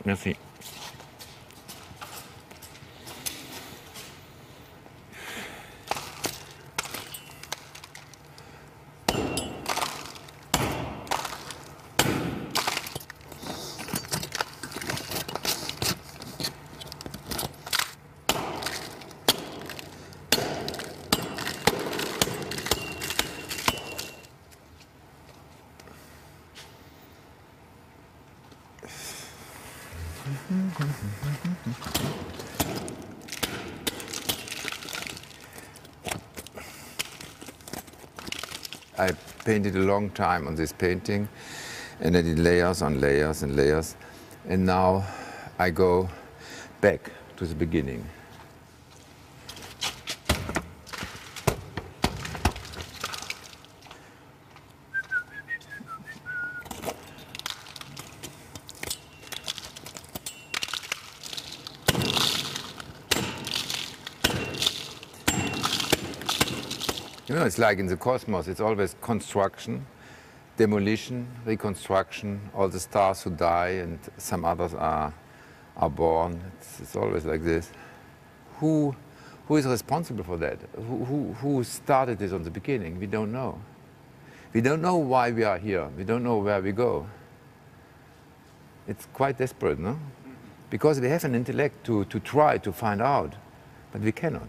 Merci. I painted a long time on this painting, and I did layers on layers and layers, and now I go back to the beginning. You know, it's like in the cosmos, it's always construction, demolition, reconstruction, all the stars who die and some others are born. It's always like this. Who is responsible for that? Who started this on the beginning? We don't know. We don't know why we are here. We don't know where we go. It's quite desperate, no? Because we have an intellect to try to find out, but we cannot.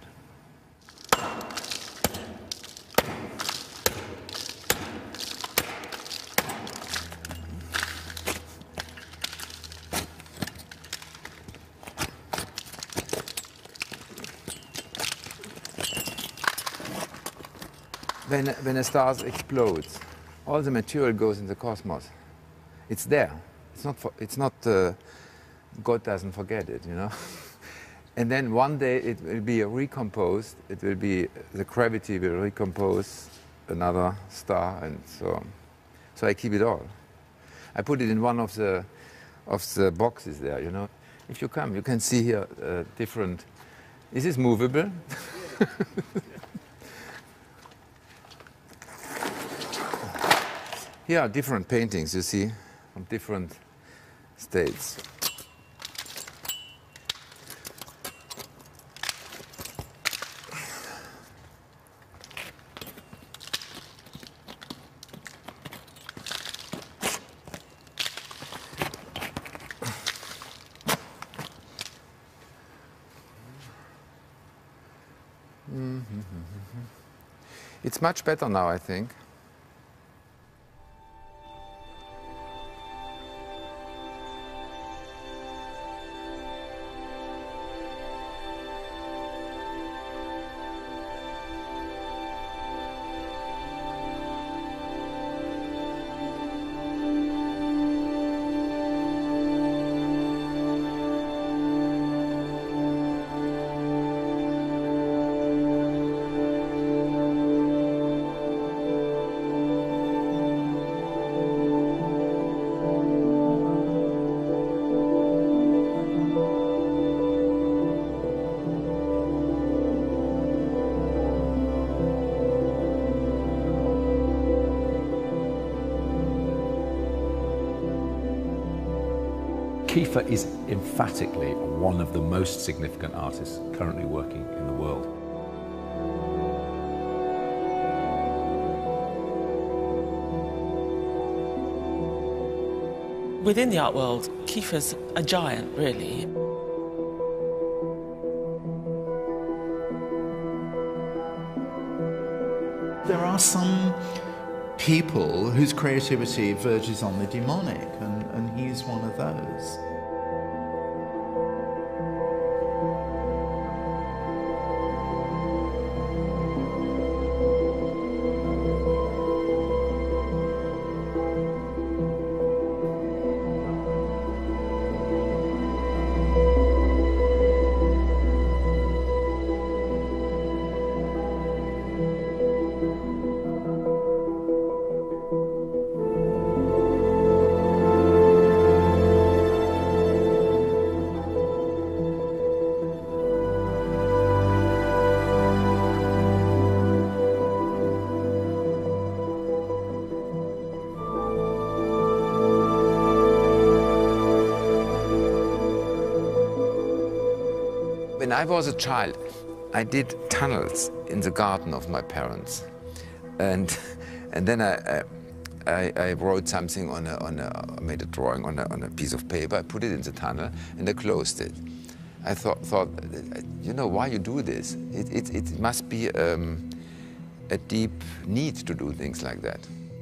When a star explodes, all the material goes in the cosmos. It's there. It's not. God doesn't forget it, you know. And then one day it will be recomposed. It will be the gravity will recompose another star, and so on. So I keep it all. I put it in one of the boxes there, you know. If you come, you can see here different. Is this movable? Here are different paintings, you see, from different states. It's much better now, I think. Kiefer is emphatically one of the most significant artists currently working in the world. Within the art world, Kiefer's a giant, really. There are some people whose creativity verges on the demonic, and he's one of those. When I was a child, I did tunnels in the garden of my parents. And then I wrote something I made a drawing on a piece of paper, I put it in the tunnel, and I closed it. I thought, you know, why you do this? It must be a deep need to do things like that.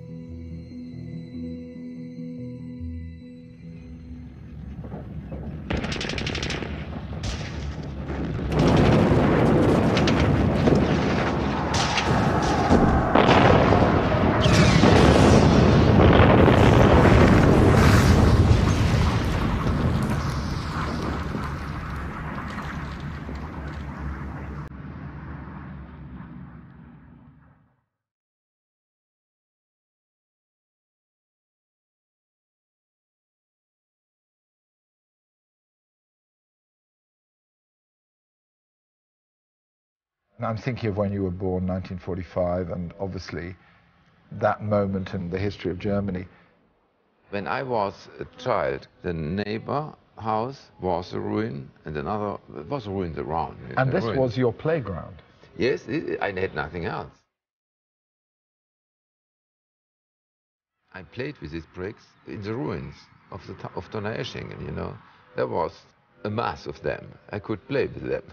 I'm thinking of when you were born, 1945, and obviously that moment in the history of Germany. When I was a child, the neighbor house was a ruin, and another was ruined around. And this was your playground? Yes, I had nothing else. I played with these bricks in the ruins of Donaueschingen, you know. There was a mass of them. I could play with them.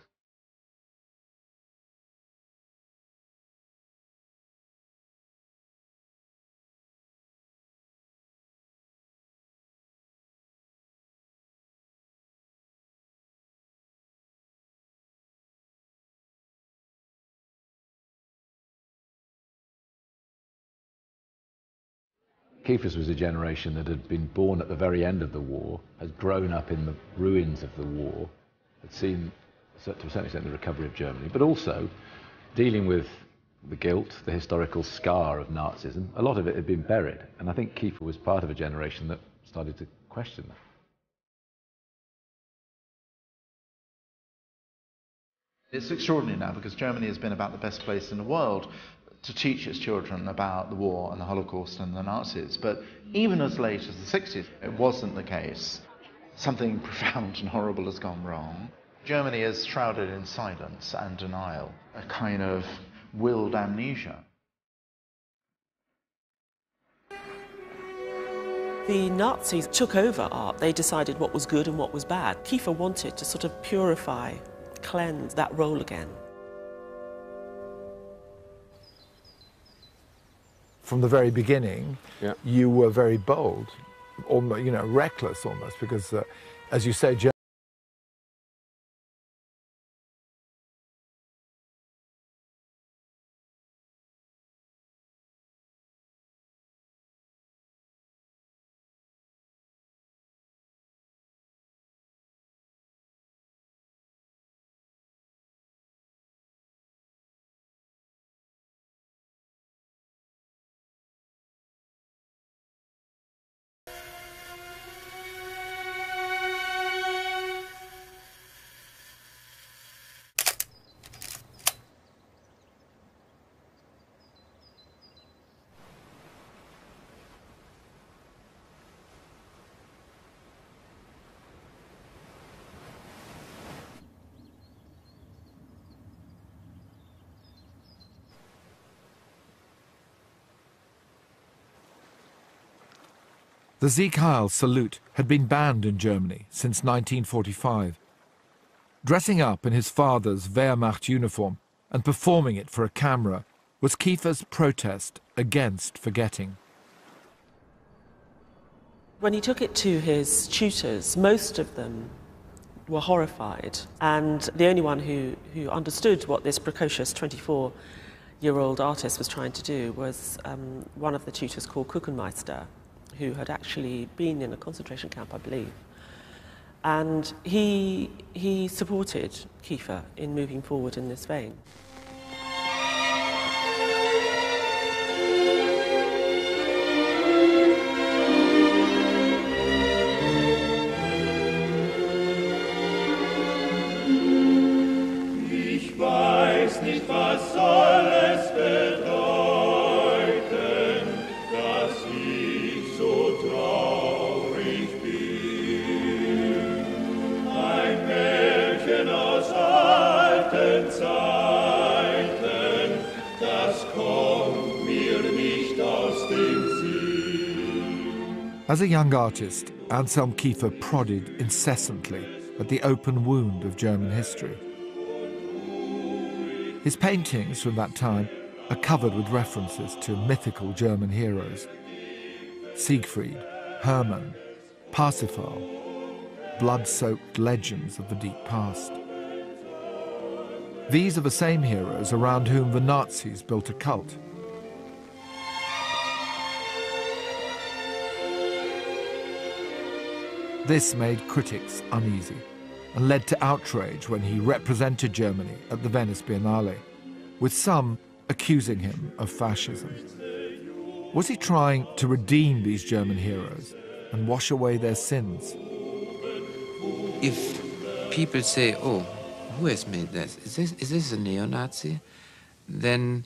Kiefer's was a generation that had been born at the very end of the war, had grown up in the ruins of the war, had seen, to a certain extent, the recovery of Germany, but also dealing with the guilt, the historical scar of Nazism. A lot of it had been buried, and I think Kiefer was part of a generation that started to question that. It's extraordinary now because Germany has been about the best place in the world to teach its children about the war and the Holocaust and the Nazis. But even as late as the 60s, it wasn't the case. Something profound and horrible has gone wrong. Germany is shrouded in silence and denial, a kind of willed amnesia. The Nazis took over art. They decided what was good and what was bad. Kiefer wanted to sort of purify, cleanse that role again. From the very beginning, Yeah. you were very bold, almost, you know, reckless almost, because, as you say, the Sieg Heil salute had been banned in Germany since 1945. Dressing up in his father's Wehrmacht uniform and performing it for a camera was Kiefer's protest against forgetting. When he took it to his tutors, most of them were horrified, and the only one who understood what this precocious 24-year-old artist was trying to do was one of the tutors called Kuchenmeister, who had actually been in a concentration camp, I believe. And he supported Kiefer in moving forward in this vein. Ich weiß nicht, was soll es bedeuten, dass ich so traurig bin. Ein Märchen aus Zeiten, das kommt mir nicht aus dem Sinn. As a young artist, Anselm Kiefer prodded incessantly at the open wound of German history. His paintings from that time are covered with references to mythical German heroes: Siegfried, Hermann, Parsifal, blood-soaked legends of the deep past. These are the same heroes around whom the Nazis built a cult. This made critics uneasy and led to outrage when he represented Germany at the Venice Biennale, with some accusing him of fascism. Was he trying to redeem these German heroes and wash away their sins? If people say, oh, who has made this? Is this a neo-Nazi? Then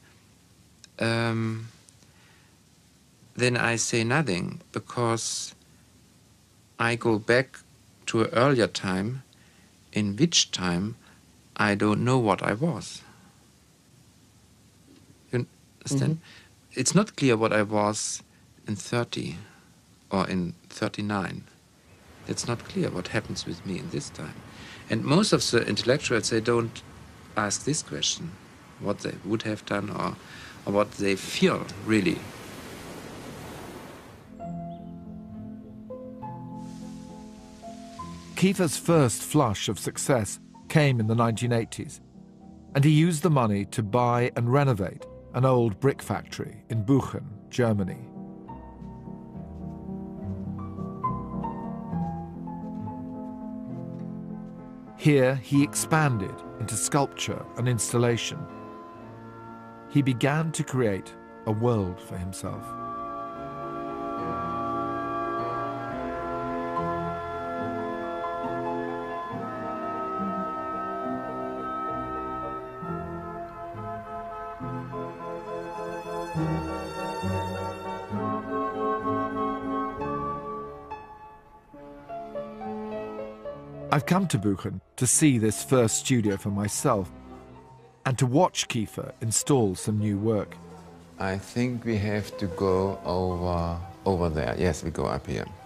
I say nothing, because I go back to an earlier time, in which time I don't know what I was. You understand? Mm-hmm. It's not clear what I was in 30 or in 39. It's not clear what happens with me in this time. And most of the intellectuals, they don't ask this question, what they would have done or what they feel, really. Kiefer's first flush of success came in the 1980s, and he used the money to buy and renovate an old brick factory in Buchen, Germany. Here he expanded into sculpture and installation. He began to create a world for himself. I've come to Buchen to see this first studio for myself and to watch Kiefer install some new work. I think we have to go over there. Yes, we go up here.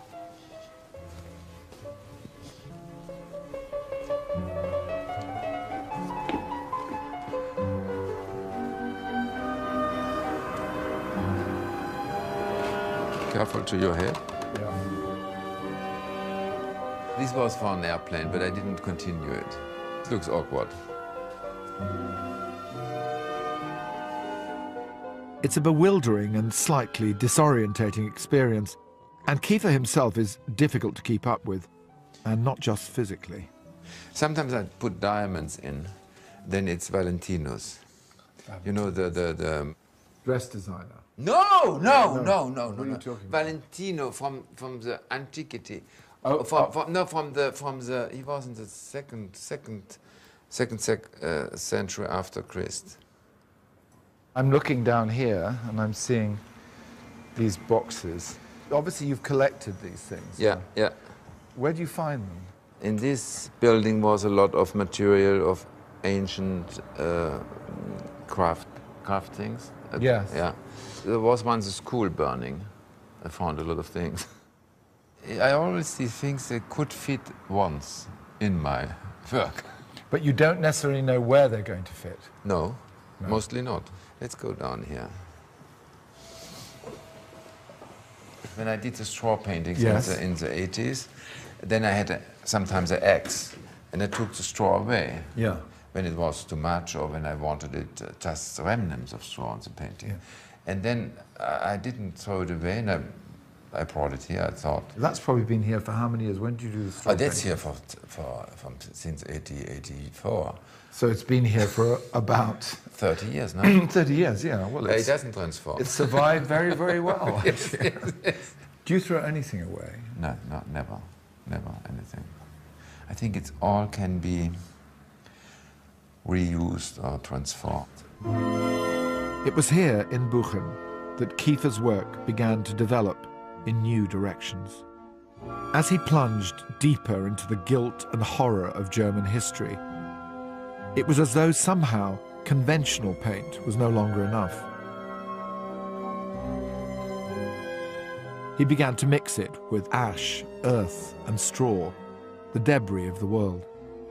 Careful to your head. Yeah. This was for an airplane, but I didn't continue it. It looks awkward. It's a bewildering and slightly disorientating experience, and Kiefer himself is difficult to keep up with, and not just physically. Sometimes I put diamonds in, then it's Valentino's. You know, the dress designer. No. What are you talking about? Valentino from the antiquity. Oh, from the he was in the second century after Christ. I'm looking down here and I'm seeing these boxes. Obviously you've collected these things. Yeah, yeah. Where do you find them? In this building was a lot of material of ancient craft things. Yes. Yeah. There was once a school burning. I found a lot of things. I always see things that could fit once in my work. But you don't necessarily know where they're going to fit. No, mostly not. Let's go down here. When I did the straw paintings in the 80s, then I had sometimes an axe, and I took the straw away. Yeah. When it was too much or when I wanted it, just remnants of straw on the painting. Yeah. And then I didn't throw it away, and I brought it here, I thought. That's probably been here for how many years? When did you do the straw That's painting? here since 84. So it's been here for about 30 years now. 30 years, yeah. Well, It doesn't transform. It's survived very, very well. Yes. Do you throw anything away? No, never anything. I think it all can be reused or transformed. It was here in Buchen that Kiefer's work began to develop in new directions. As he plunged deeper into the guilt and horror of German history, It was as though somehow conventional paint was no longer enough. He began to mix it with ash, earth, and straw, the debris of the world.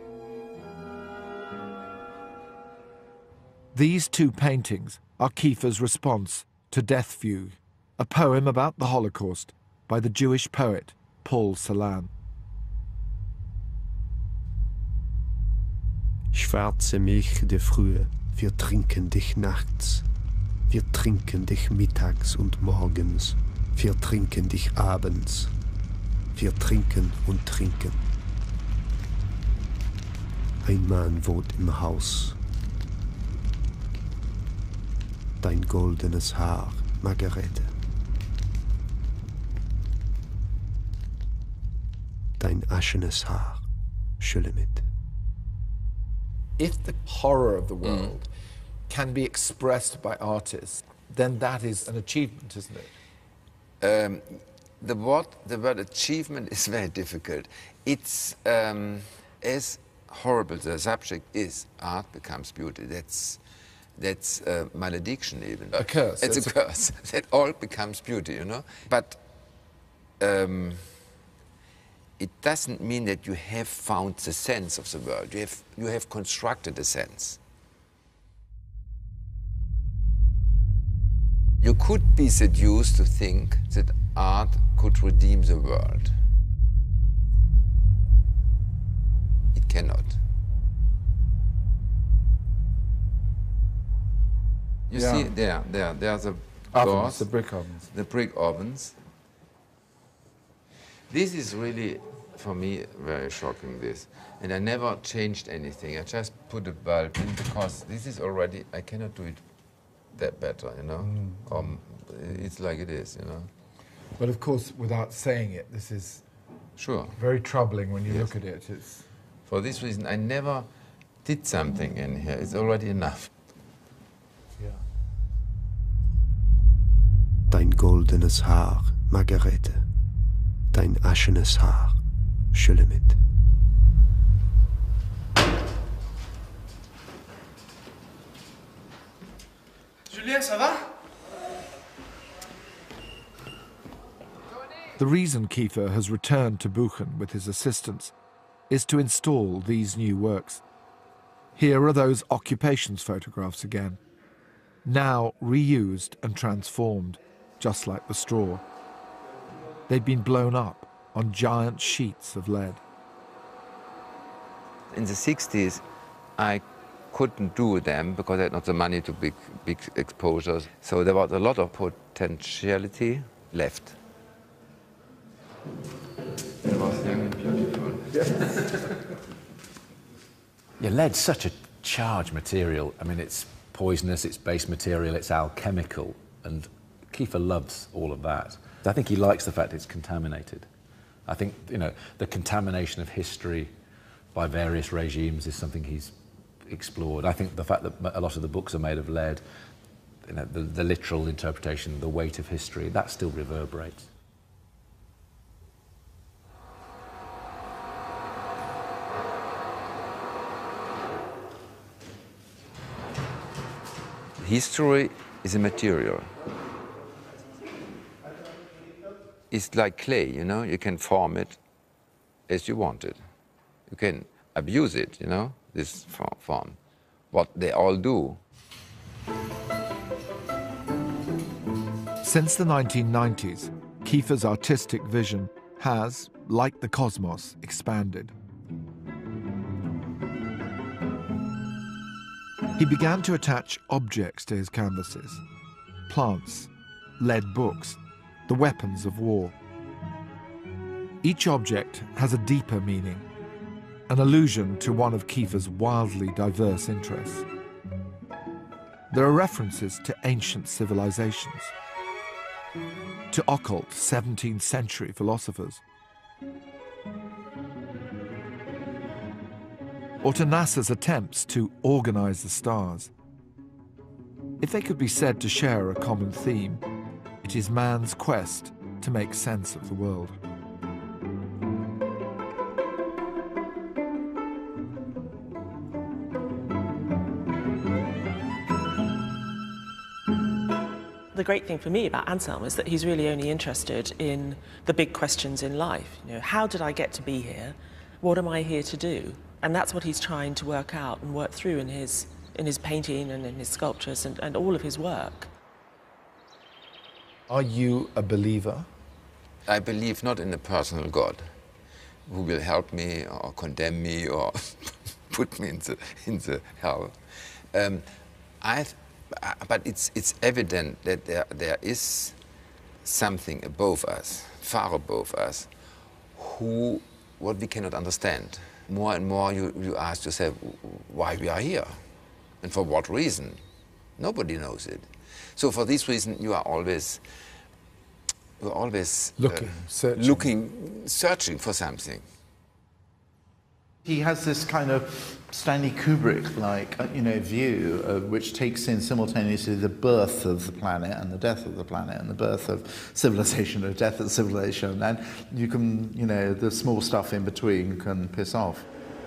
These two paintings are Kiefer's response to Todesfuge, a poem about the Holocaust by the Jewish poet Paul Celan. Schwarze Milch der Frühe, wir trinken dich nachts, wir trinken dich mittags und morgens, wir trinken dich abends, wir trinken und trinken. Ein Mann wohnt im Haus. Dein goldenes Haar, Margarethe. Dein aschenes Haar, Schulemit. If the horror of the world can be expressed by artists, then that is an achievement, isn't it? The word achievement is very difficult. It's as horrible the subject is, art becomes beauty. That's a malediction even. A curse. It's a curse. That all becomes beauty, you know. But it doesn't mean that you have found the sense of the world. You have constructed a sense. You could be seduced to think that art could redeem the world. It cannot. You see, there are the Ovens, doors, the brick ovens. the brick ovens. This is really, for me, very shocking, this. And I never changed anything. I just put a bulb in because this is already, I cannot do it that better, you know? It's like it is, you know? But of course, without saying it, this is Sure. very troubling when you look at it. It's... For this reason, I never did something in here. It's already enough. Yeah. Dein goldenes Haar, Margarethe. Dein aschenes Haar, Schulemit. Julien, ça va? The reason Kiefer has returned to Buchen with his assistants is to install these new works. Here are those occupations photographs again, now reused and transformed, just like the straw. They'd been blown up on giant sheets of lead. In the 60s, I couldn't do them because I had not the money to big exposures. So there was a lot of potentiality left. It was young and beautiful. Yeah, lead's such a charged material. I mean, it's poisonous, it's base material, it's alchemical, and Kiefer loves all of that. I think he likes the fact it's contaminated. I think, you know, the contamination of history by various regimes is something he's explored. I think the fact that a lot of the books are made of lead, you know, the literal interpretation, the weight of history, that still reverberates. History is a material. It's like clay, you know, you can form it as you want it. You can abuse it, you know, this form. What they all do. Since the 1990s, Kiefer's artistic vision has, like the cosmos, expanded. He began to attach objects to his canvases: plants, lead books, the weapons of war. Each object has a deeper meaning, an allusion to one of Kiefer's wildly diverse interests. There are references to ancient civilizations, to occult 17th century philosophers, or to NASA's attempts to organize the stars. If they could be said to share a common theme, it is man's quest to make sense of the world. The great thing for me about Anselm is that he's really only interested in the big questions in life. You know, how did I get to be here? What am I here to do? And that's what he's trying to work out and work through in his painting and in his sculptures and all of his work. Are you a believer? I believe not in a personal God who will help me or condemn me or put me in the hell. But it's evident that there is something above us, far above us, what we cannot understand. More and more you ask yourself why we are here and for what reason. Nobody knows it. So for this reason you are always searching for something. He has this kind of Stanley Kubrick-like, view which takes in simultaneously the birth of the planet and the death of the planet and the birth of civilization and the death of civilization, and you can, the small stuff in between can piss off.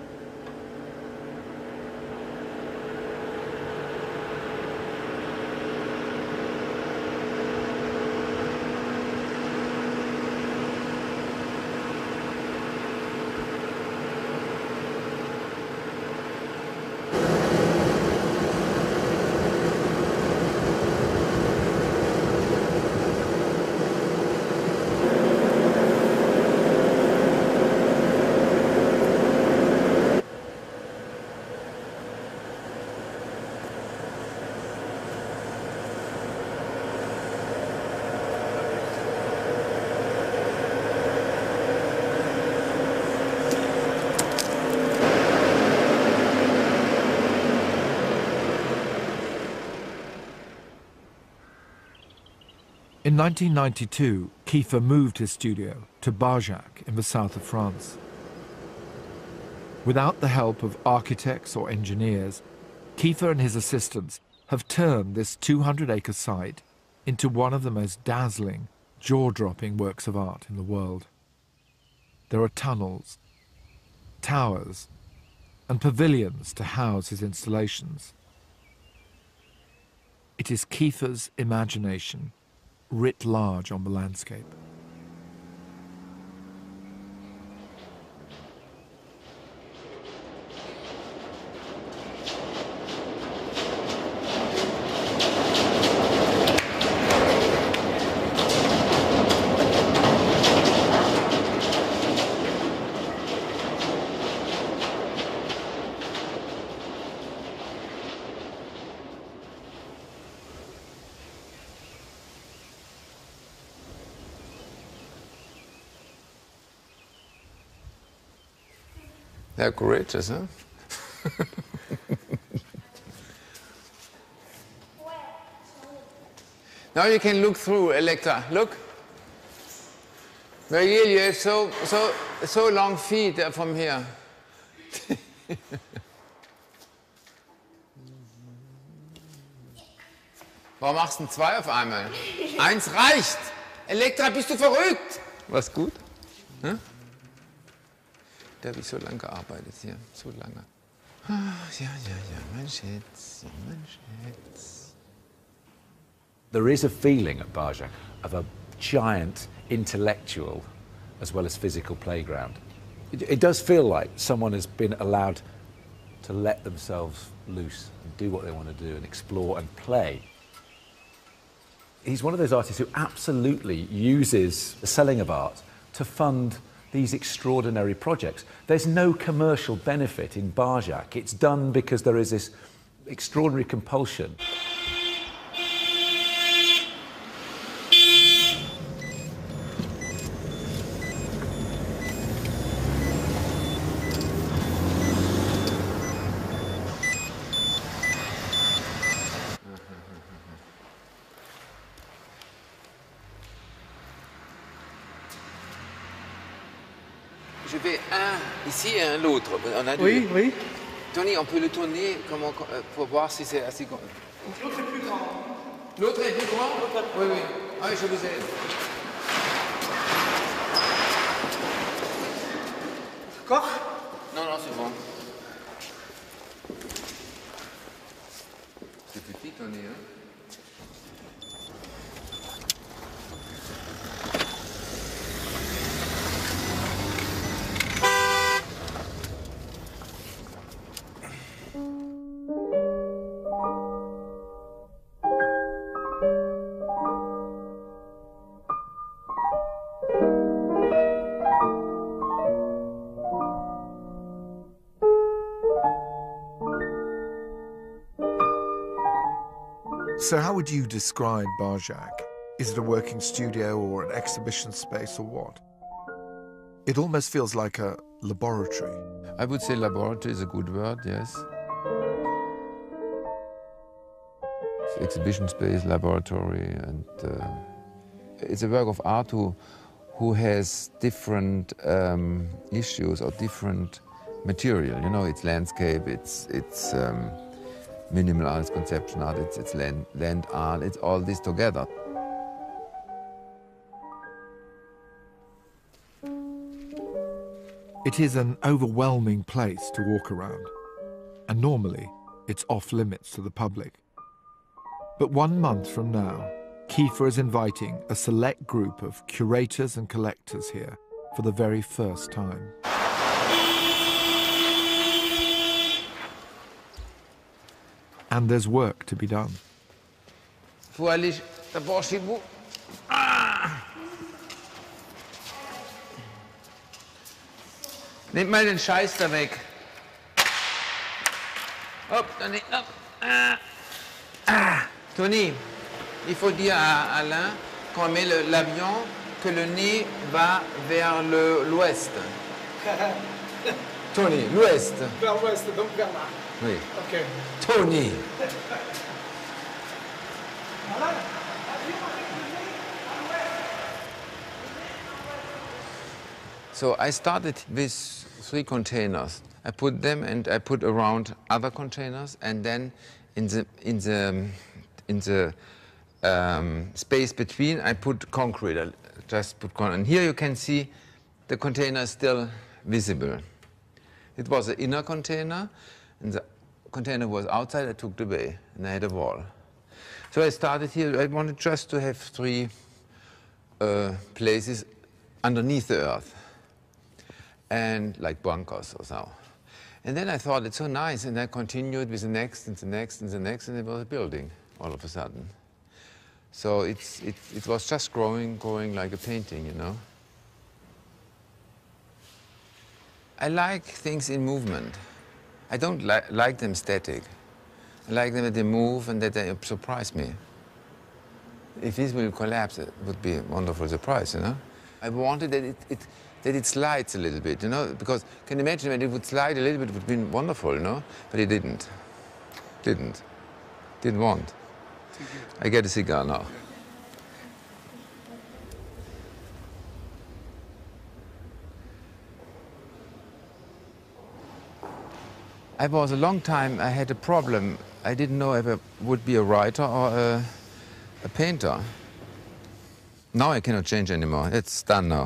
In 1992, Kiefer moved his studio to Barjac in the south of France. Without the help of architects or engineers, Kiefer and his assistants have turned this 200-acre site into one of the most dazzling, jaw-dropping works of art in the world. There are tunnels, towers, and pavilions to house his installations. It is Kiefer's imagination writ large on the landscape. They're courageous, huh? Now you can look through, Elektra. Look. Margarethe, you have so long feet from here. Warum machst du denn zwei auf einmal? Eins reicht. Elektra, bist du verrückt? War's gut? Hm? Da habe ich so lange gearbeitet hier, so lange. Ja, mein Schatz, mein Schatz. There is a feeling at Barjac of a giant intellectual as well as physical playground. It does feel like someone has been allowed to let themselves loose and do what they want to do and explore and play. He's one of those artists who absolutely uses the selling of art to fund these extraordinary projects. There's no commercial benefit in Barjac. It's done because there is this extraordinary compulsion. Je vais un ici et un l'autre. On a deux. Oui, oui. Tony, on peut le tourner pour voir si c'est assez grand. L'autre est plus grand. L'autre est plus grand? Oui, oui. Ah, je vous aide. Encore? Non, c'est bon. C'est petit, Tony, hein? So how would you describe Barjac? Is it a working studio or an exhibition space or what? It almost feels like a laboratory. I would say laboratory is a good word, yes. Exhibition space, laboratory, and it's a work of art who has different issues or different material. You know, it's landscape, it's minimal art, it's conception art, it's land art, it's all this together. It is an overwhelming place to walk around, and normally it's off limits to the public. But 1 month from now, Kiefer is inviting a select group of curators and collectors here for the very first time. And there's work to be done. Faut aller d'abord chez vous. Nehmt mal den Scheiß da weg. Hop, dann nicht noch. Tony, il faut dire à Alain, quand on met l'avion, que le nez va vers l'ouest. Tony, l'ouest. Vers l'ouest, donc vers là. Oui. Ok. Tony. So I started with 3 containers. I put them and I put around other containers, and then in the space between I put concrete. I just put concrete. And here you can see the container is still visible. It was an inner container, and the container was outside. I took it away, and I had a wall. So I started here. I wanted just to have 3 places underneath the earth, and like bunkers or so. And then I thought it's so nice, and I continued with the next and the next and the next, and it was a building all of a sudden. So it was just growing like a painting, you know. I like things in movement. I don't like them static. I like them that they move and that they surprise me. If this will collapse, it would be a wonderful surprise, you know. I wanted that it slides a little bit, you know, because can you imagine when it would slide a little bit, it would have been wonderful, you know, but it didn't. Didn't want. I get a cigar now. I was a long time, I had a problem. I didn't know if I would be a writer or a painter. Now I cannot change anymore. It's done now.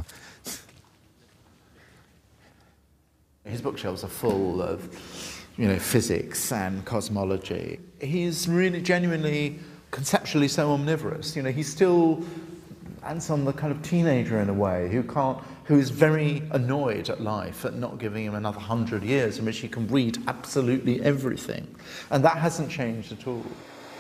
His bookshelves are full of, you know, physics and cosmology. He's really genuinely, conceptually so omnivorous. You know, he's still Anselm, the kind of teenager in a way, who is very annoyed at life at not giving him another 100 years in which he can read absolutely everything. And that hasn't changed at all.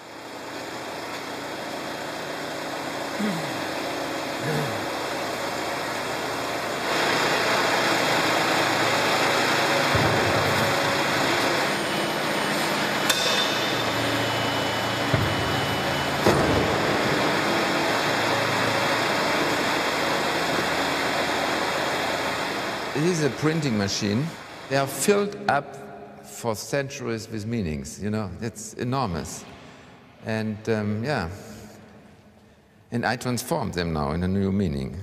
This is a printing machine. They are filled up for centuries with meanings, you know. It's enormous. And yeah. And I transformed them now in a new meaning.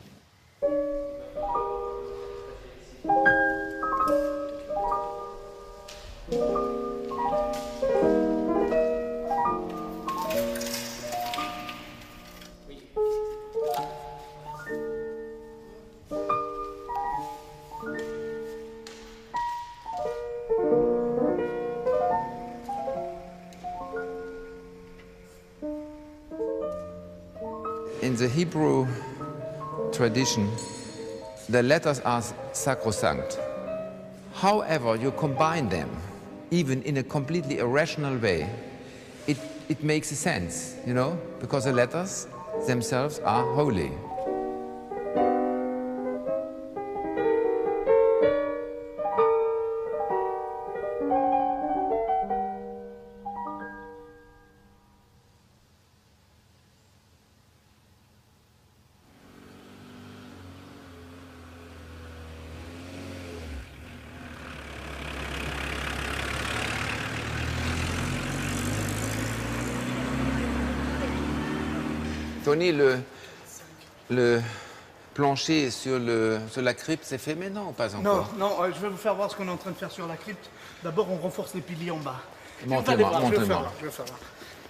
In the Hebrew tradition, the letters are sacrosanct. However, you combine them, even in a completely irrational way, it makes a sense, you know, because the letters themselves are holy. Tony, le plancher sur la crypte, c'est fait maintenant ou pas encore? Non, je vais vous faire voir ce qu'on est en train de faire sur la crypte. D'abord, on renforce les piliers en bas. Montrez-moi, montrez-moi. Je vais faire voir.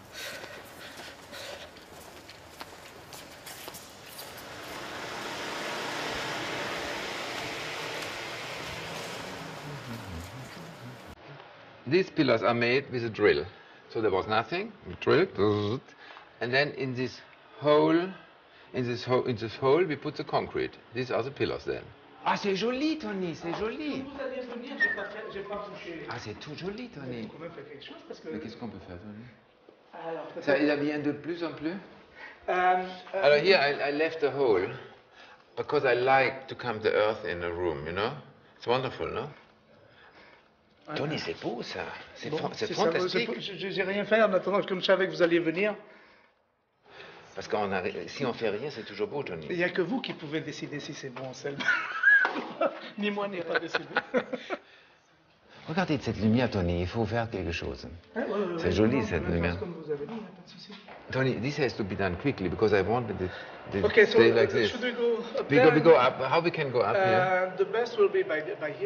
These pillars are made with a drill. So there was nothing, we drilled, and then in this hole, we put the concrete. These are the pillars then. Ah, c'est joli, Tony, c'est joli. Vous allez venir, j'ai pas touché. Ah, c'est tout joli, Tony. On peut faire quelque chose parce que... Mais qu'est-ce qu'on peut faire, Tony? Alors, Ça, il vient de plus en plus? Alors, here I left a hole because I like to come the earth in a room, you know? It's wonderful, no? Tony, c'est beau, ça. C'est fantastique. J'ai rien fait en attendant, comme je savais que vous alliez venir. Parce que si on fait rien, c'est toujours beau, Tony. Il n'y a que vous qui pouvez décider si c'est bon, Anselm. Ni moi n'y ai pas décidé. Regardez cette lumière, Tony, il faut faire quelque chose. C'est joli, cette lumière. Comme vous avez dit, il n'y a pas de souci. Tony, this has to be done quickly because I wanted it to Okay, so stay like this. Should we go up We there? go up. How we can go up here? The best will be by here.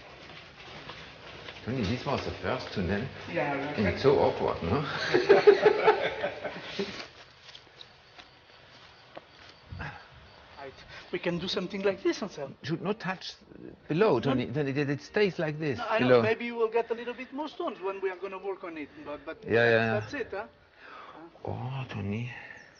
Tony, this was the first tunnel. Yeah, And it's so awkward, no? We can do something like this, Anselm. Should not touch below, Tony. Then it stays like this. No, I below. know, maybe you will get a little bit more stones when we are going to work on it. But Yeah. that's it, huh? Oh, Tony.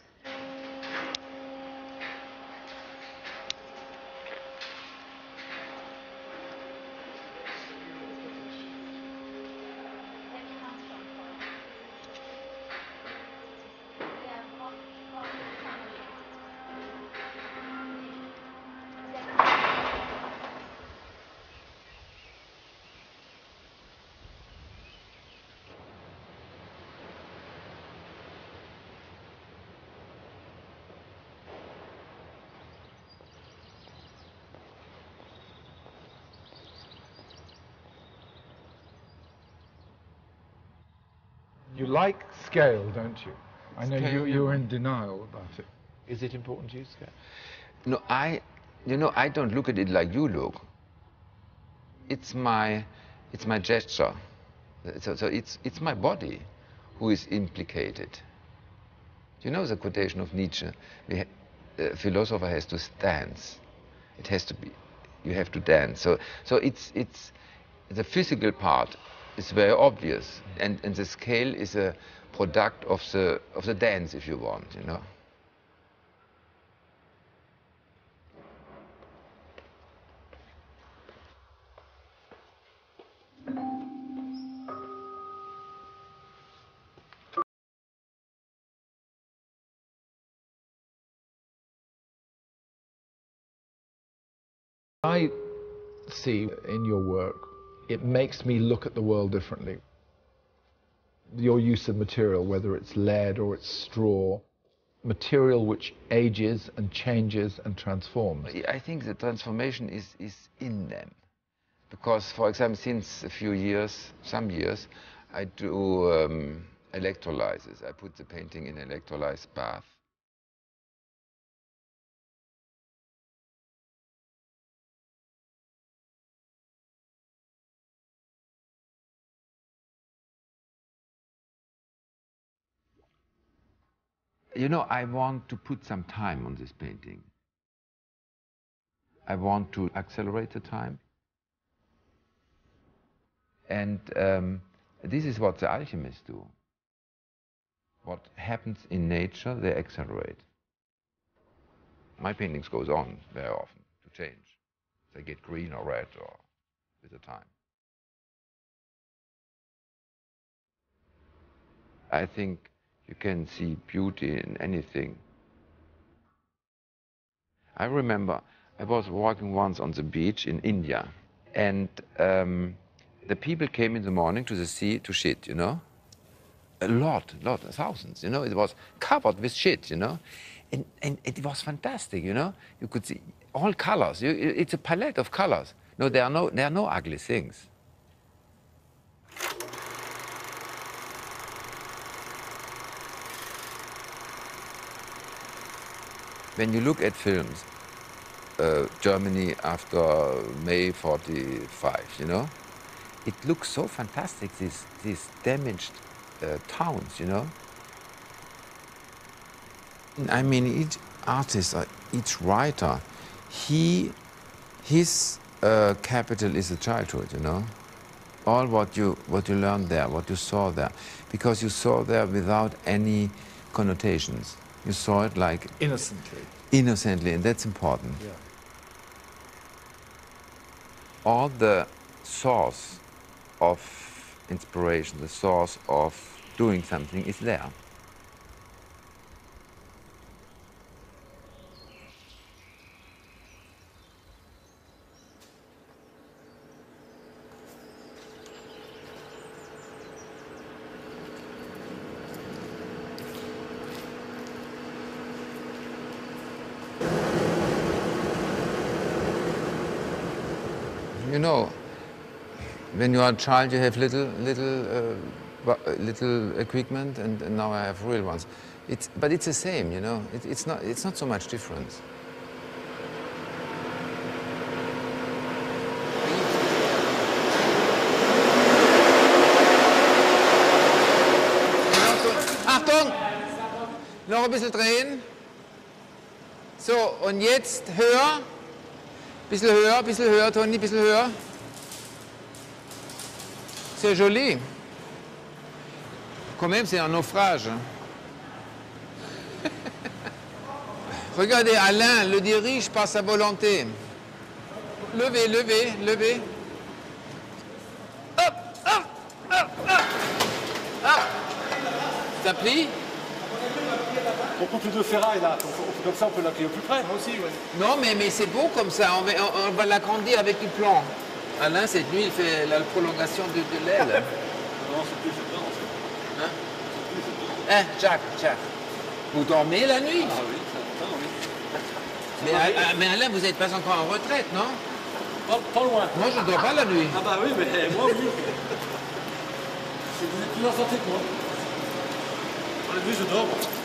You like scale, don't you? I know Scale, you're in denial about it. Is it important to you, Scott? No, I don't look at it like you look. It's my gesture. So it's my body who is implicated. You know the quotation of Nietzsche, a philosopher has to dance. It has to be, you have to dance. So it's the physical part is very obvious, and the scale is a product of the dance, if you want, you know. I see in your work, it makes me look at the world differently. Your use of material, whether it's lead or it's straw, material which ages and changes and transforms. I think the transformation is in them. Because, for example, since a few years, some years, I do electrolysis. I put the painting in electrolyzed bath. You know, I want to put some time on this painting. I want to accelerate the time. And this is what the alchemists do. What happens in nature, they accelerate. My paintings goes on very often to change. They get green or red or with the time. I think you can see beauty in anything. I remember I was walking once on the beach in India, and the people came in the morning to the sea to shit, you know. A lot, thousands, you know. It was covered with shit, you know. And it was fantastic, you know. You could see all colors. It's a palette of colors. No, there are no ugly things. When you look at films, Germany after May 45, you know, it looks so fantastic, these damaged towns, you know. I mean, each artist, or each writer, his capital is the childhood, you know. All what you learned there, what you saw there, because you saw there without any connotations. You saw it like Innocently. Innocently, and that's important. Yeah. All the source of inspiration, the source of doing something is there. You know, when you are a child, you have little equipment, and now I have real ones. But it's the same, you know. It's not so much difference. Achtung! Noch ein bisschen drehen. So, und jetzt höher. Bisschen höher, Toni, bisschen höher. C'est joli. Quand même, c'est un naufrage. Regardez, Alain le dirige par sa volonté. Levez, levez, levez. Hop, hop, hop, hop. Hop. Ça plie? On coupe les deux ferrailles là, comme ça on peut l'appliquer au plus près. Moi aussi, ouais. Non, mais c'est beau comme ça, on va l'agrandir avec du plan. Alain, cette nuit, il fait la prolongation de l'aile. Non, c'est plus dedans. Hein? Hein, Jacques, vous dormez la nuit? Ah oui, ça, oui. Mais Alain, vous n'êtes pas encore en retraite, non? Pas loin. Moi, je ne dors pas la nuit. Ah bah oui, mais moi oui. Vous êtes plus en santé que moi. La nuit, je dors.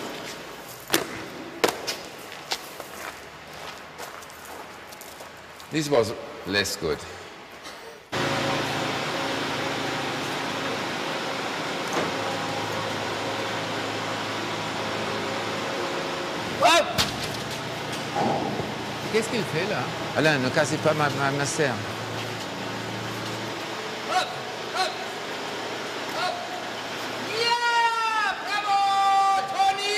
This was less good. Qu'est-ce qu'il fait là? Alain, ne cassez pas ma serre. Hop, hop, hop. Yeah! Bravo, Tony!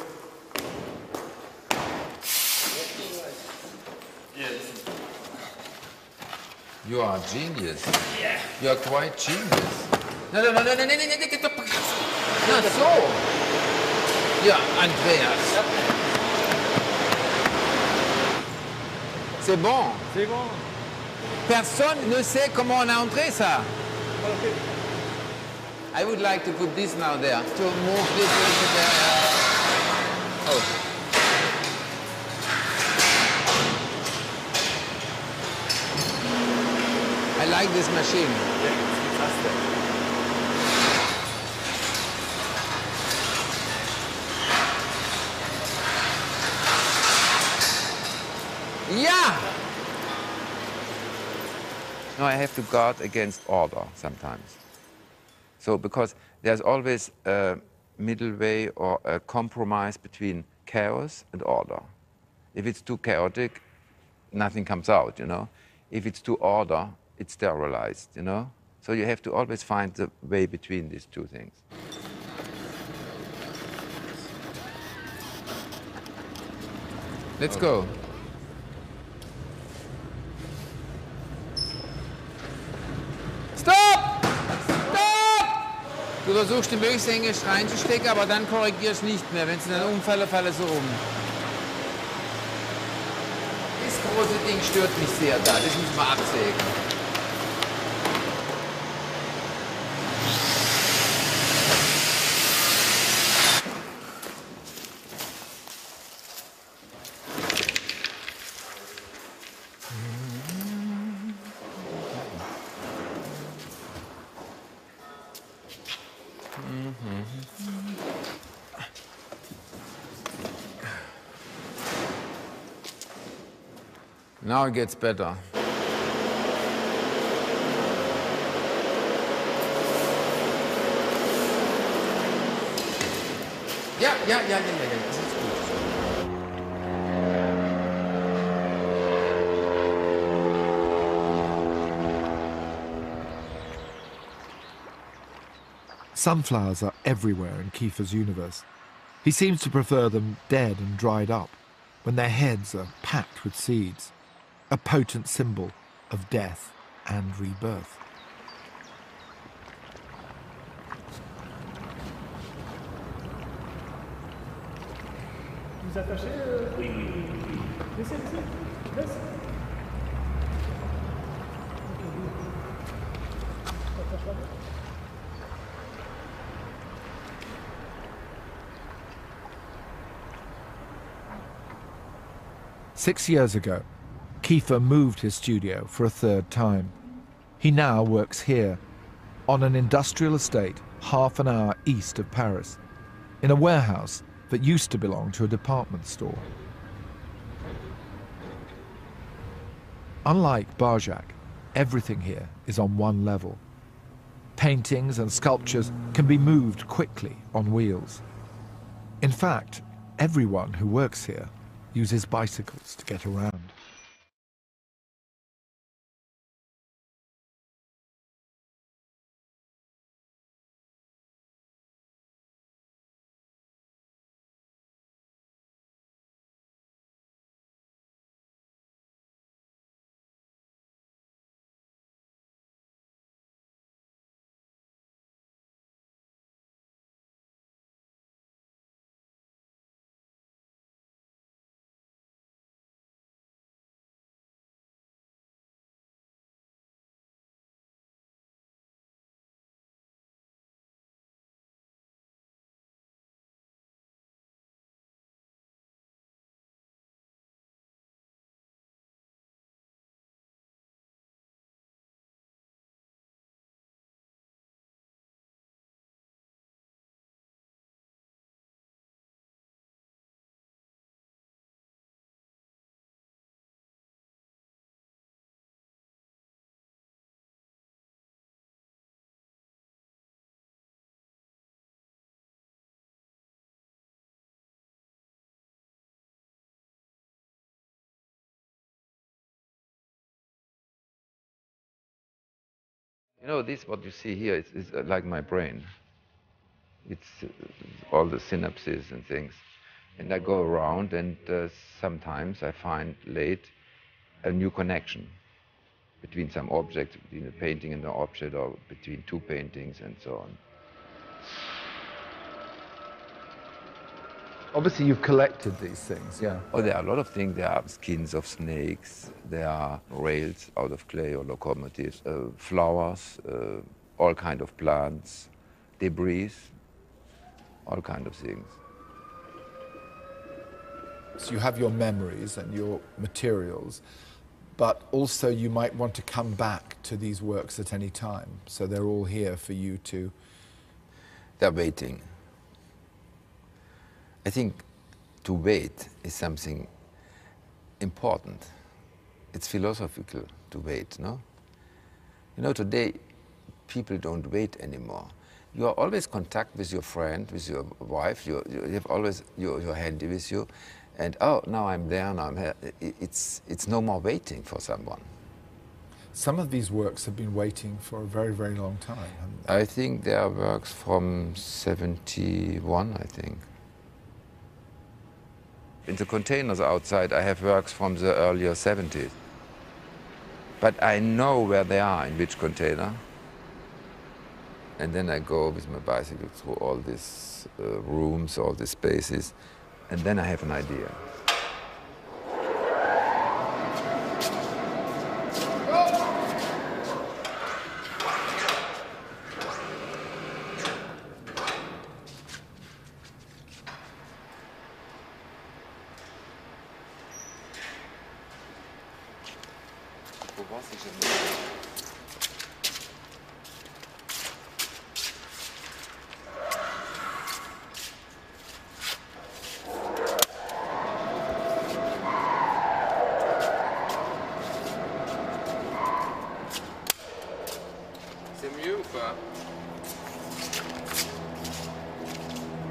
You are a genius. Yeah. You are quite genius. No, so. Yeah, Andreas. C'est bon. C'est bon. Personne ne sait comment on a entré ça. Okay. I would like to put this now there, to move this into there. Oh. I like this machine. Yeah, it's fantastic. Yeah! No, I have to guard against order sometimes. So, because there's always a middle way or a compromise between chaos and order. If it's too chaotic, nothing comes out, you know. If it's too order, it's sterilized, you know. So you have to always find the way between these two things. Let's go. Stop! Stop! Du versuchst, die möglichst enge reinzustecken, aber dann korrigierst nicht mehr. Wenn es in einen Unfall falle so um. Das große Ding stört mich sehr da. Das müssen wir absägen. Now it gets better. Ja. Das ist gut. Sunflowers are everywhere in Kiefer's universe. He seems to prefer them dead and dried up, when their heads are packed with seeds, a potent symbol of death and rebirth. Vous attachez Oui. Laissez. 6 years ago, Kiefer moved his studio for a third time. He now works here, on an industrial estate half an hour east of Paris, in a warehouse that used to belong to a department store. Unlike Barjac, everything here is on one level. Paintings and sculptures can be moved quickly on wheels. In fact, everyone who works here uses bicycles to get around. You know, this, what you see here, is like my brain. It's all the synapses and things. And I go around, and sometimes I find late a new connection between some object, between a painting and an object, or between two paintings, and so on. Obviously, you've collected these things, yeah. Oh, there are a lot of things. There are skins of snakes, there are rails out of clay or locomotives, flowers, all kind of plants, debris, all kind of things. So you have your memories and your materials, but also you might want to come back to these works at any time. So they're all here for you to... They're waiting. I think to wait is something important. It's philosophical to wait, no? You know, today people don't wait anymore. You are always in contact with your friend, with your wife. You have always your handy with you, and oh, now I'm there, now I'm here. It's no more waiting for someone. Some of these works have been waiting for a very, very long time, haven't they? I think there are works from 71, I think. In the containers outside, I have works from the earlier 70s. But I know where they are, in which container. And then I go with my bicycle through all these rooms, all these spaces, and then I have an idea.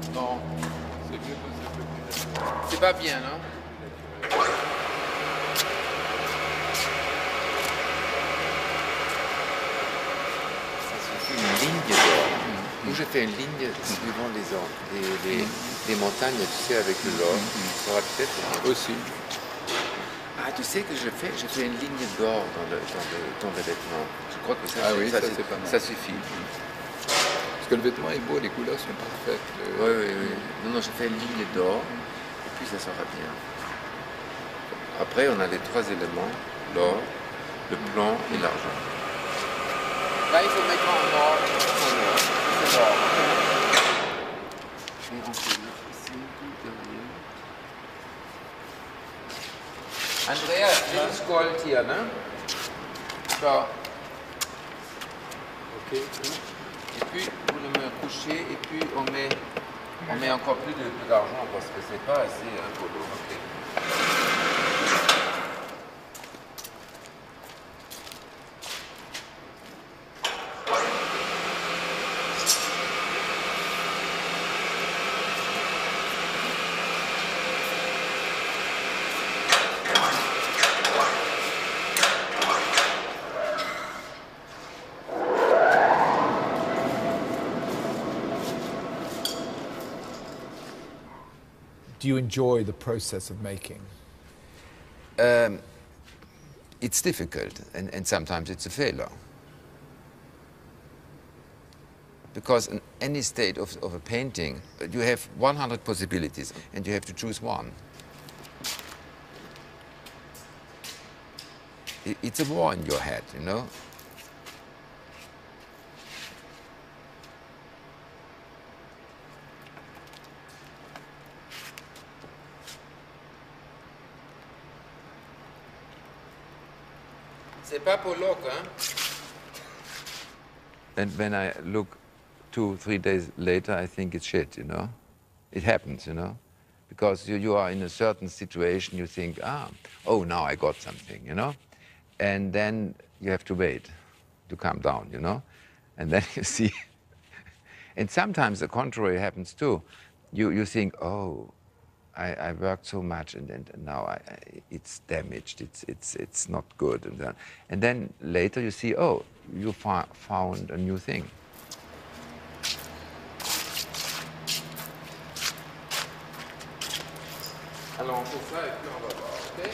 Non, c'est mieux que ça. C'est pas bien, non? Une ligne d'or, où je fais une ligne suivant les montagnes, tu sais, avec l'or, ça sera peut-être aussi. Ah, tu sais que je fais une ligne d'or dans le vêtement. Je crois que ça suffit. Parce que le vêtement est beau, les couleurs sont parfaites. Oui. Non, je fais une ligne d'or, et puis ça sera bien. Après, on a les trois éléments, l'or, le blanc et l'argent. Là, il faut mettre en or. C'est l'or. Et on fait ici, derrière. Andrea, c'est du gold hier, non? Ça. Ok. Et puis, vous le mettez couché, et puis on met encore plus d'argent parce que c'est pas assez pour l'eau. Okay. Do you enjoy the process of making? It's difficult, and sometimes it's a failure. Because in any state of a painting, you have 100 possibilities, and you have to choose one. It's a war in your head, you know? C'est pas pour l'oc, hein? And when I look 2-3 days later, I think it's shit, you know? It happens, you know? Because you are in a certain situation, you think, oh, now I got something, you know? And then you have to wait to calm down, you know? And then you see, and sometimes the contrary happens too. You think, oh, I worked so much, and now it's damaged. It's not good, and then later you see, oh, you found a new thing. Alors on fait ça et puis on va voir, ok?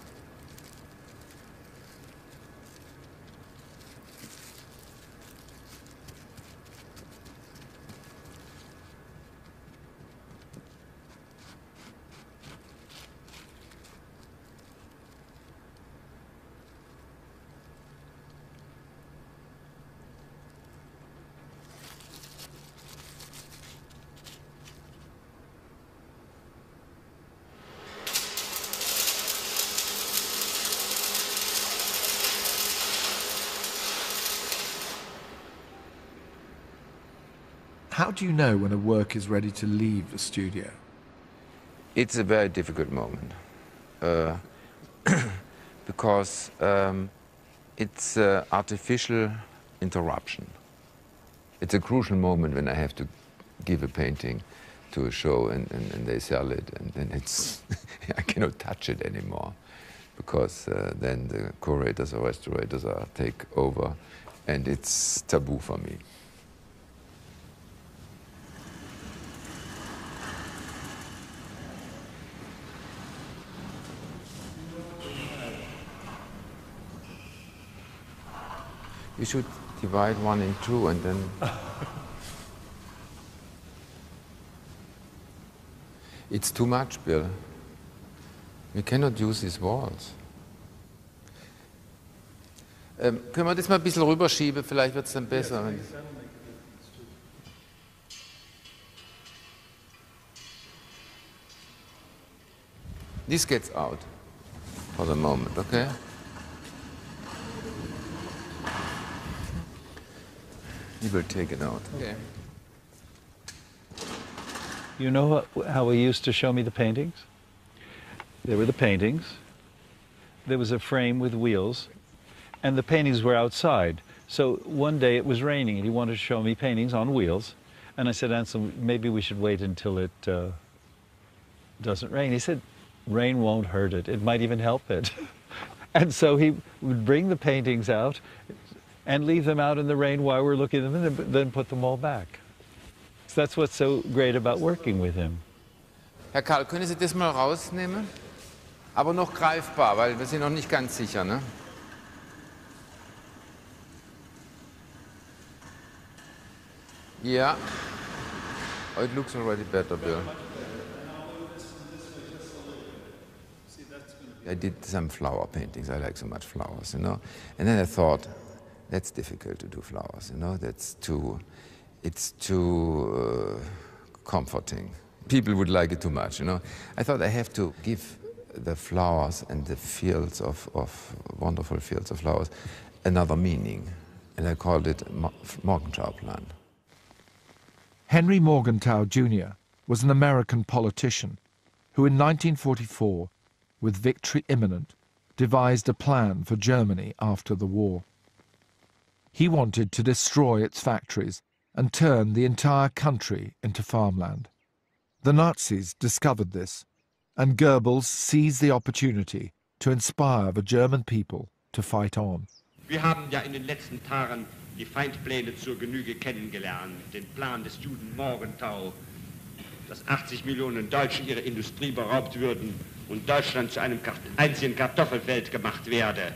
How do you know when a work is ready to leave the studio? It's a very difficult moment because it's artificial interruption. It's a crucial moment when I have to give a painting to a show and they sell it, and then it's I cannot touch it anymore because then the curators or restaurators take over, and it's taboo for me. You should divide one in two and then... It's too much, Bill. We cannot use these walls. Können wir das mal ein bisschen rüberschieben? Vielleicht wird es dann besser. This gets out for the moment, okay? He will take it out. Okay. You know how he used to show me the paintings? There were the paintings. There was a frame with wheels, and the paintings were outside. So one day it was raining, and he wanted to show me paintings on wheels, And I said, Anselm, maybe we should wait until it doesn't rain. He said, rain won't hurt it. It might even help it. And so he would bring the paintings out and leave them out in the rain while we're looking at them, and then put them all back. So that's what's so great about working with him. Herr Karl, können Sie das mal rausnehmen? Aber noch greifbar, weil wir sind noch nicht ganz sicher, ne? Yeah. Oh, it looks already better, Bill. I did some flower paintings. I like so much flowers, you know. And then I thought, that's difficult to do flowers, you know. It's too comforting. People would like it too much, you know. I thought I have to give the flowers and the fields of wonderful fields of flowers another meaning. And I called it Morgenthau-Plan. Henry Morgenthau Jr. was an American politician who in 1944, with victory imminent, devised a plan for Germany after the war. He wanted to destroy its factories and turn the entire country into farmland. The Nazis discovered this, and Goebbels seized the opportunity to inspire the German people to fight on. Wir haben ja in den letzten Tagen die Feindpläne zur Genüge kennengelernt, den Plan des Juden Morgenthau, dass 80 Millionen Deutschen ihrer Industrie beraubt würden und Deutschland zu einem einzigen Kartoffelfeld gemacht werde.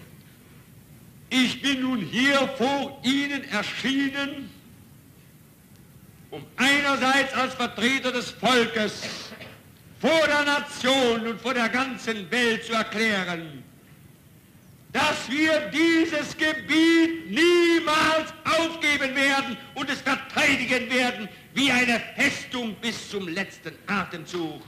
Ich bin nun hier vor Ihnen erschienen, um einerseits als Vertreter des Volkes vor der Nation und vor der ganzen Welt zu erklären, dass wir dieses Gebiet niemals aufgeben werden und es verteidigen werden wie eine Festung bis zum letzten Atemzug.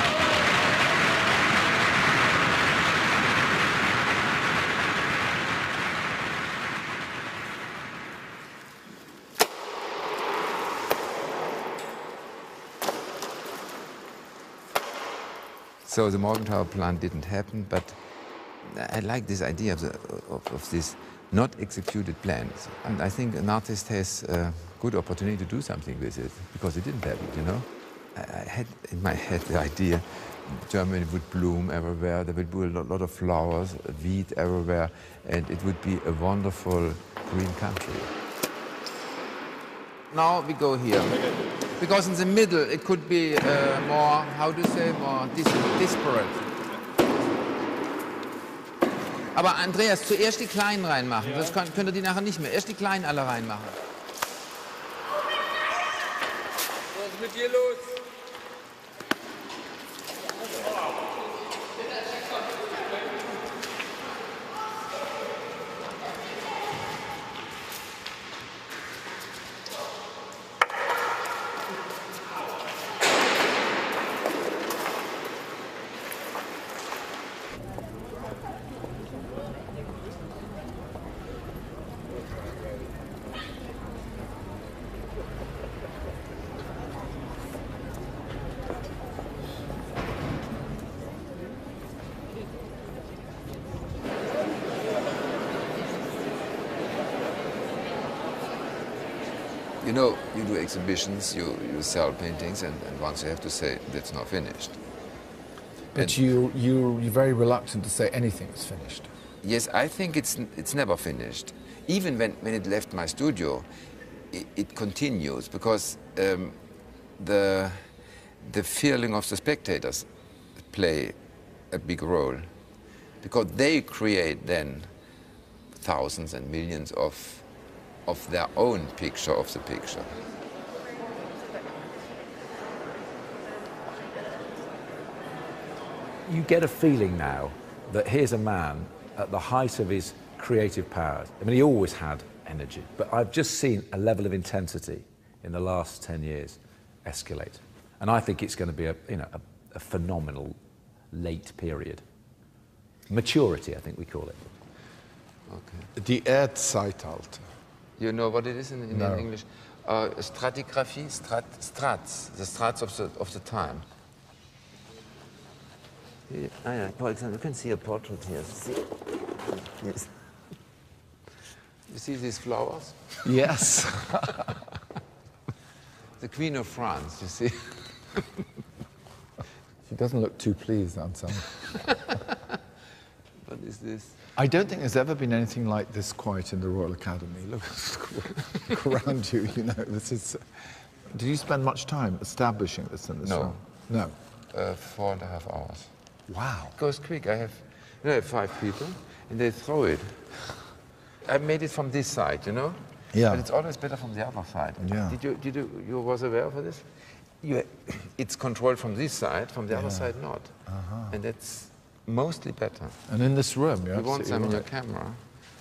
So the Morgenthau plan didn't happen, but I like this idea of this not executed plans. And I think an artist has a good opportunity to do something with it, because it didn't happen, you know. I had in my head the idea Germany would bloom everywhere, there would be a lot of flowers, wheat everywhere, and it would be a wonderful green country. Now we go here, because in the middle it could be more, how to say, more disparate. Aber Andreas, zuerst die Kleinen reinmachen, sonst könnt ihr die nachher nicht mehr. Erst die Kleinen alle reinmachen. Was ist mit dir los? You know, you do exhibitions, you sell paintings, and once you have to say that's not finished. But you're very reluctant to say anything is finished. Yes, I think it's never finished. Even when it left my studio, it continues, because the feeling of the spectators play a big role, because they create then thousands and millions of their own picture of the picture. You get a feeling now that here's a man at the height of his creative powers. I mean, he always had energy, but I've just seen a level of intensity in the last 10 years escalate. And I think it's going to be a phenomenal late period. Maturity, I think we call it. Okay. Die Erdzeitalter. You know what it is in No. English? Stratigraphy, strats, the strats of the time. For example, you can see a portrait here. See? Yes. You see these flowers? Yes. the Queen of France, you see. She doesn't look too pleased, Anselm. What is this? I don't think there's ever been anything like this quiet in the Royal Academy. Look around you, you know, this is... Did you spend much time establishing this in this room? No. 4.5 hours. Wow. It goes quick. I have 5 people, and they throw it. I made it from this side, you know? Yeah. But it's always better from the other side. Yeah. You was aware of this? It's controlled from this side, from the other side not. And that's mostly better. And in this room, you want some in your camera.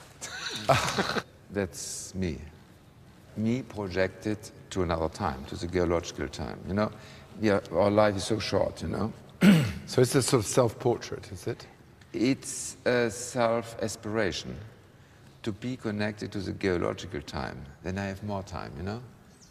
That's me. Me projected to another time, to the geological time, you know? Yeah, our life is so short, you know? So it's a sort of self-portrait, is it? It's a self-aspiration to be connected to the geological time. Then I have more time, you know?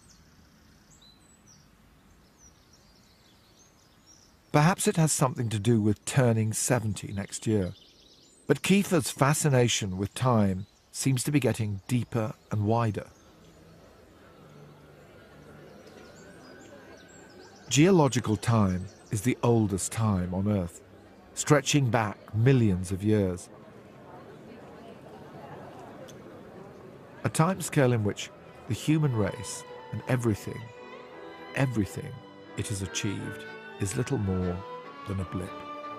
Perhaps it has something to do with turning 70 next year. But Kiefer's fascination with time seems to be getting deeper and wider. Geological time is the oldest time on Earth, stretching back millions of years. A timescale in which the human race and everything it has achieved is little more than a blip.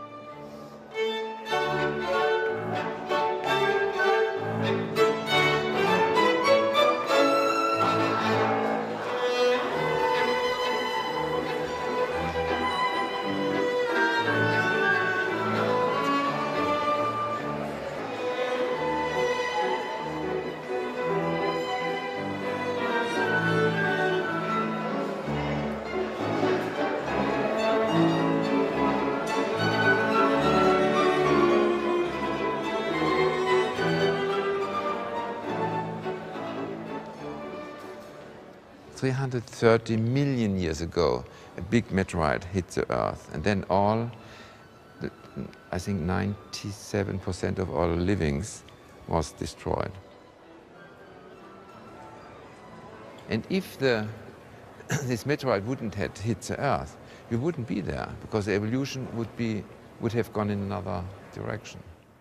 $330 million years ago, a big meteorite hit the Earth, and then I think 97% of all livings was destroyed. And if this meteorite wouldn't have hit the Earth, we wouldn't be there, because the evolution would have gone in another direction.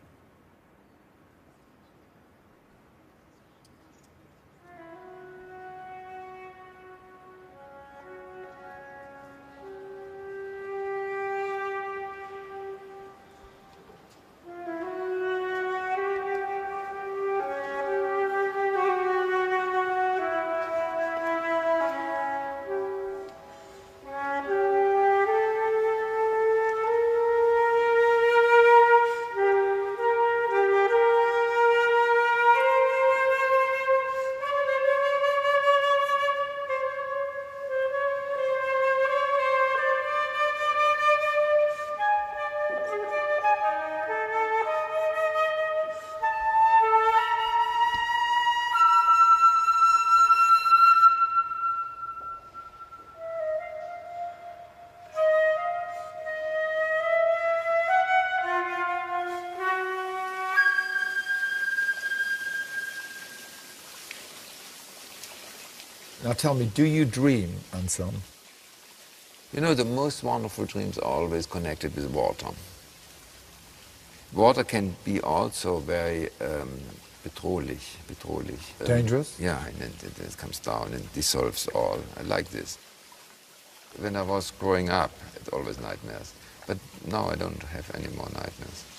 Now tell me, do you dream, Anselm? You know, the most wonderful dreams are always connected with water. Water can be also very bedrohlich. Dangerous? Yeah, and it comes down and dissolves all. I like this. When I was growing up, I had always nightmares. But now I don't have any more nightmares.